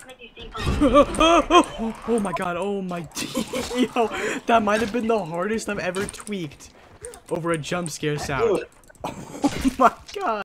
Oh my god, oh my yo, that might have been the hardest I've ever tweaked over a jump scare sound. Oh my god.